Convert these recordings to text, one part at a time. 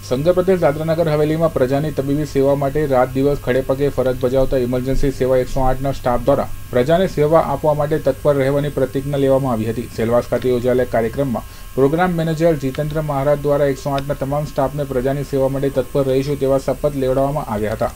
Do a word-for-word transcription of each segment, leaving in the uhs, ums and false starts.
સંઘ પ્રદેશ દાદરાનગર હવેલીમાં પ્રજાની તબીબી સેવા માટે રાત દિવસ ખડેપગે ફરજ બજાવતા ઇમરજન્સી સેવા એકસો આઠના સ્ટાફ દ્વારા પ્રજાને સેવા આપવા માટે તત્પર રહેવાની પ્રતિજ્ઞા લેવામાં આવી હતી। સેલવાસ ખાતે યોજાયેલા કાર્યક્રમમાં પ્રોગ્રામ મેનેજર જીતેન્દ્ર મહારાજ દ્વારા એકસો આઠના તમામ સ્ટાફને પ્રજાની સેવા માટે તત્પર રહીશું તેવા શપથ લેવડાવવામાં આવ્યા હતા।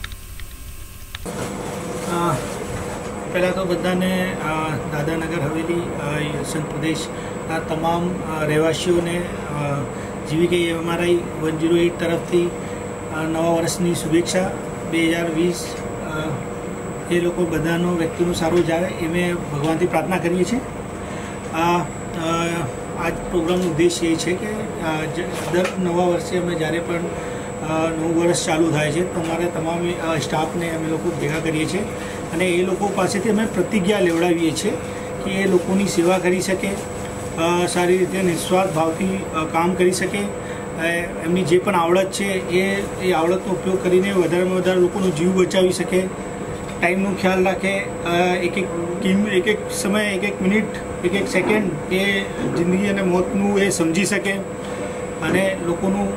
પહેલાં તો બધાને દાદરાનગર હવેલી સંઘ પ્રદેશના તમામ રહેવાસીઓને GVK EMRI one zero eight તરફથી નવા વર્ષની શુભેચ્છા। બે હજાર વીસ એ લોકો બધાનો વ્યક્તિનું સારું જાય એ મેં ભગવાનથી પ્રાર્થના કરીએ છીએ। આ આજ પ્રોગ્રામનો ઉદ્દેશ્ય એ છે કે દર નવા વર્ષે અમે જ્યારે પણ નવું વર્ષ ચાલુ થાય છે તો અમારે તમામ સ્ટાફને અમે લોકો ભેગા કરીએ છીએ અને એ લોકો પાસેથી અમે પ્રતિજ્ઞા લેવડાવીએ છીએ કે એ લોકોની સેવા કરી શકે, સારી રીતે નિસ્વાર્થ ભાવથી કામ કરી શકે, એમની જે પણ આવડત છે એ એ આવડતનો ઉપયોગ કરીને વધારેમાં વધારે લોકોનો જીવ બચાવી શકે, ટાઈમનો ખ્યાલ રાખે, એક એક એક એક સમય એક એક મિનિટ એક એક સેકન્ડ એ જિંદગી અને મોતનું એ સમજી શકે અને લોકોનું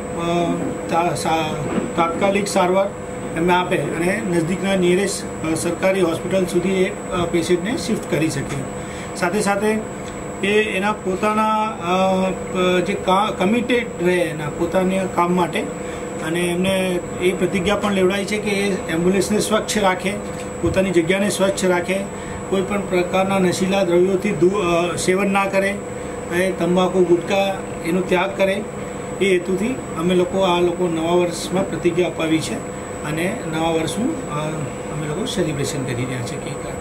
તાત્કાલિક સારવાર એમને આપે અને નજદીકના નિયરેસ્ટ સરકારી હોસ્પિટલ સુધી એ પેશન્ટને શિફ્ટ કરી શકે। સાથે સાથે એ એના પોતાના જે કમિટેડ રહે એના પોતાના કામ માટે અને એમને એ પ્રતિજ્ઞા પણ લેવડાવી છે કે એ એમ્બ્યુલન્સને સ્વચ્છ રાખે, પોતાની જગ્યાને સ્વચ્છ રાખે, કોઈ પણ પ્રકારના નશીલા દ્રવ્યોથી સેવન ના કરે, તંબાકુ ગુટકા એનો ત્યાગ કરે। એ હેતુથી અમે લોકો આ લોકો નવા વર્ષમાં પ્રતિજ્ઞા અપાવી છે અને નવા વર્ષનું અમે લોકો સેલિબ્રેશન કરી રહ્યા છીએ।